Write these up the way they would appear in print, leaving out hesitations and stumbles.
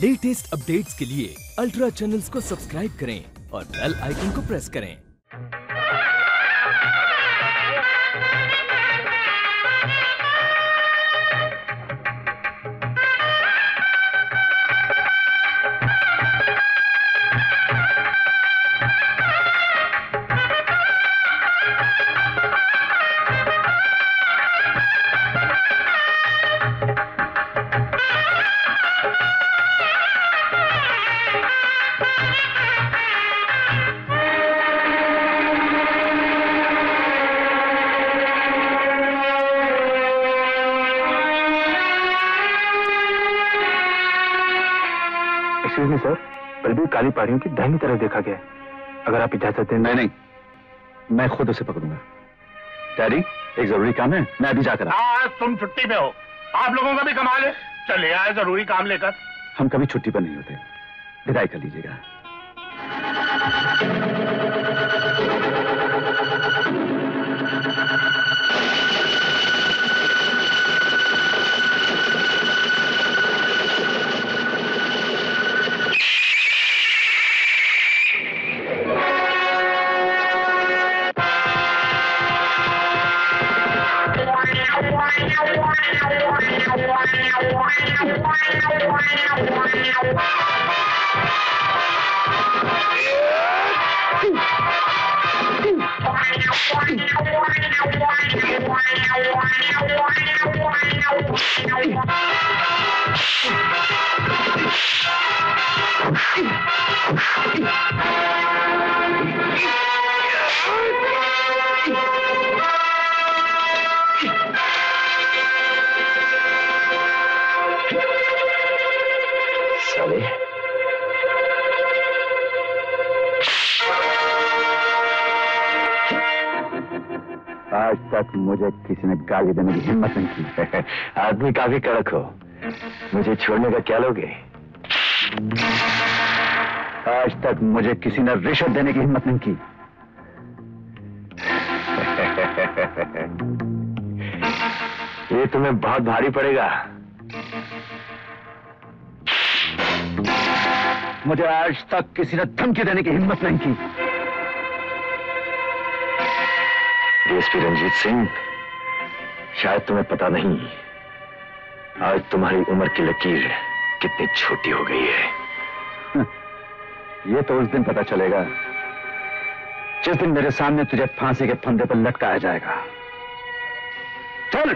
Latest updates के लिए ultra channels को सब्सक्राइब करें और बेल आइकन को प्रेस करें। सर, बलबीर काली पहाड़ियों की दाहिनी तरफ देखा गया है। अगर आप इजाजत दें। नहीं, मैं खुद उसे पकड़ूंगा। डैडी, एक जरूरी काम है, मैं अभी जाकर। आज तुम छुट्टी पे हो, आप लोगों का भी कमाल है। चले आए जरूरी काम लेकर। हम कभी छुट्टी पर नहीं होते, विदाई कर लीजिएगा। आज तक मुझे किसी ने गाली देने की हिम्मत नहीं की। आदमी काफी कड़क हो, मुझे छोड़ने का क्या लोगे? आज तक मुझे किसी ने रिश्वत देने की हिम्मत नहीं की। ये तुम्हें बहुत भारी पड़ेगा। मुझे आज तक किसी ने धमकी देने की हिम्मत नहीं की। डीएसपी रंजीत सिंह, शायद तुम्हें पता नहीं, आज तुम्हारी उम्र की लकीर कितनी छोटी हो गई है। ये तो उस दिन पता चलेगा जिस दिन मेरे सामने तुझे फांसी के फंदे पर लटकाया जाएगा। चल।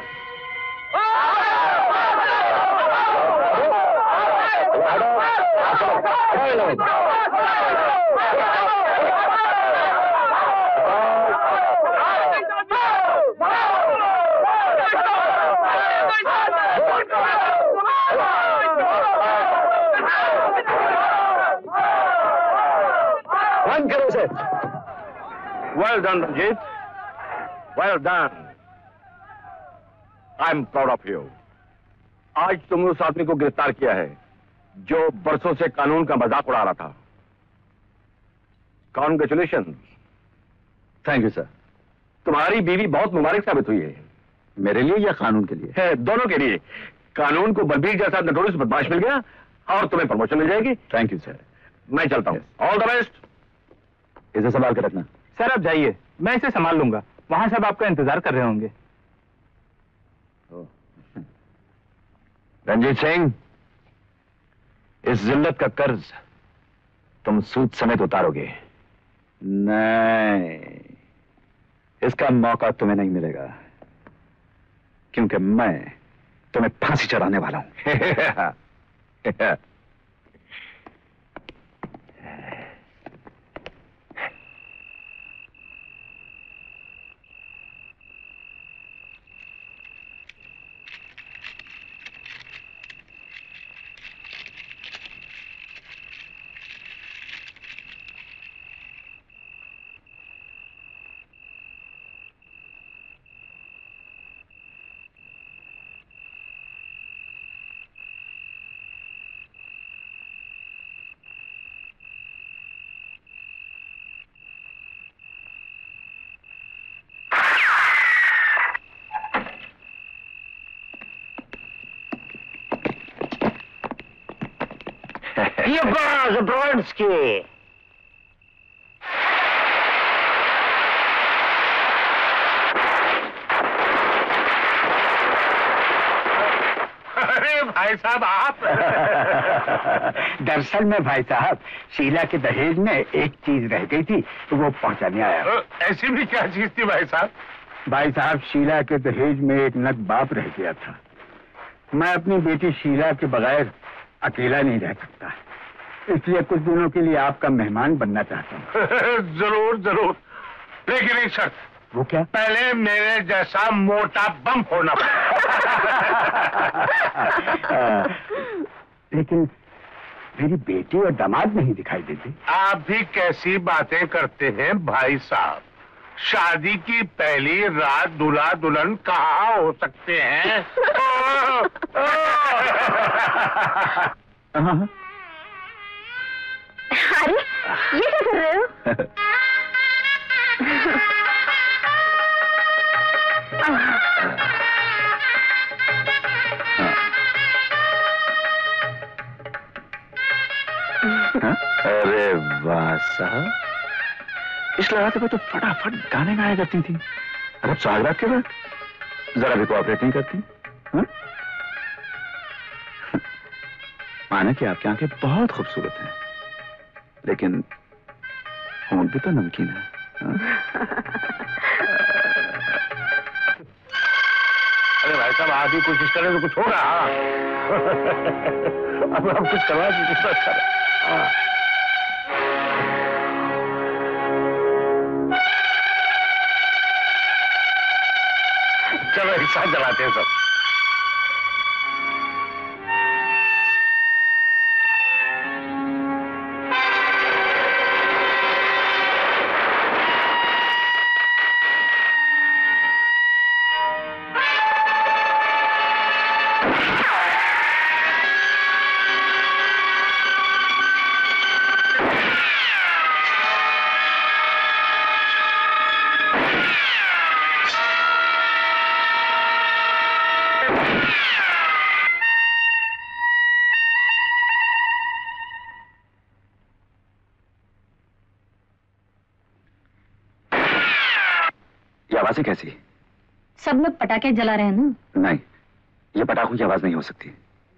Well done, Ranjit. Well done. I'm proud of you. आज तुमने उस आदमी को गिरफ्तार किया है जो बरसों से कानून का मजाक उड़ा रहा था। Congratulations. Thank you sir. तुम्हारी बीवी बहुत मुबारक साबित हुई है। मेरे लिए या कानून के लिए? है, दोनों के लिए। कानून को बलबीर जैसा नटोरियस बदमाश मिल गया और तुम्हें प्रमोशन मिल जाएगी। Thank you sir. मैं चलता हूँ। All the best. इसे संभाल कर रखना। सर आप जाइए, मैं इसे संभाल लूंगा। वहां सब आपका इंतजार कर रहे होंगे। रंजीत सिंह, इस जिल्लत का कर्ज तुम सूद समेत उतारोगे। नहीं, इसका मौका तुम्हें नहीं मिलेगा, क्योंकि मैं तुम्हें फांसी चढ़ाने वाला हूं। अरे भाई साहब आप दरअसल में भाई साहब शीला के दहेज में एक चीज रह गई थी तो वो पहुंचाने आया। ऐसी भी क्या चीज थी भाई साहब? भाई साहब शीला के दहेज में एक नग बाप रह गया था। मैं अपनी बेटी शीला के बगैर अकेला नहीं रह सकता, इसलिए कुछ दिनों के लिए आपका मेहमान बनना चाहता हूँ। जरूर जरूर, लेकिन एक शर्त। वो क्या? पहले मेरे जैसा मोटा बम फोड़ना लेकिन मेरी बेटी और दामाद नहीं दिखाई देते। आप भी कैसी बातें करते हैं भाई साहब? शादी की पहली रात दूल्हा दुल्हन कहाँ हो सकते हैं? अरे ये क्या कर रहे हो? अरे वाह साहब, इस लगाते पे तो फटाफट गाने गाया करती थी। और अब सुहागरात के बाद जरा भी कोऑपरेट नहीं करती। माना कि आपकी आंखें बहुत खूबसूरत हैं, लेकिन होंठ भी तो नमकीन है। अरे भाई साहब, आप ही कोशिश करें तो कुछ होगा। अब हम कुछ करवा कितना अच्छा है। चलो एक साथ जलाते हैं सब। आवाजें कैसी? सब लोग पटाखे जला रहे हैं ना। नहीं, ये पटाखों की आवाज नहीं हो सकती।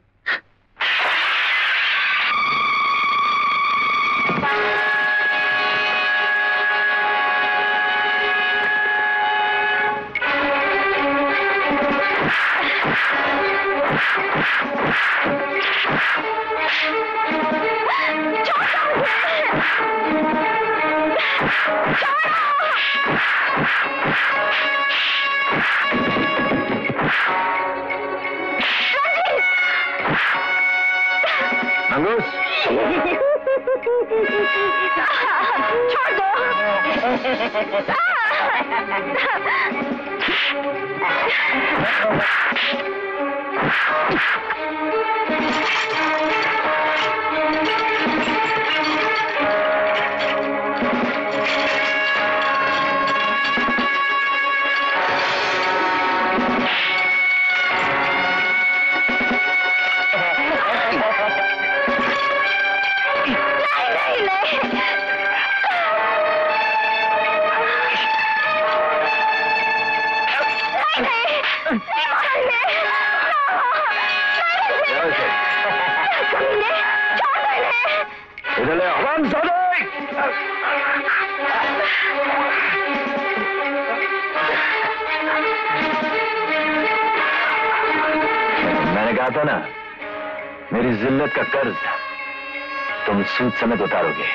अंगूस, छोड़ दो। मैंने कहा था ना, मेरी जिल्लत का कर्ज तुम सूद समेत उतारोगे।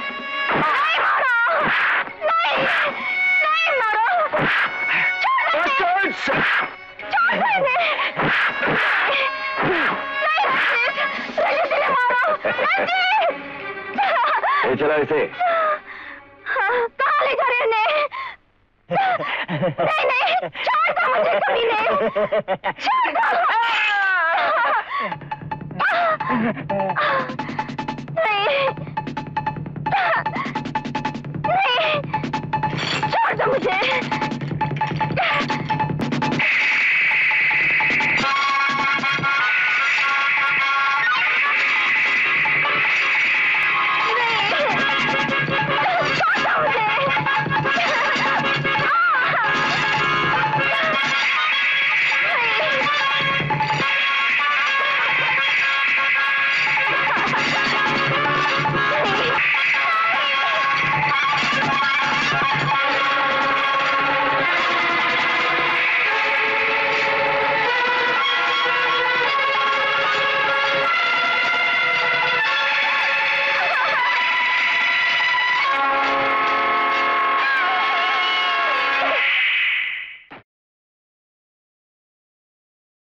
ले चलो इसे। कहाँ ले जा रहे हैं? नहीं नहीं, छोड़ दो मुझे कमीने, छोड़ दो। नहीं नहीं, छोड़ दो मुझे।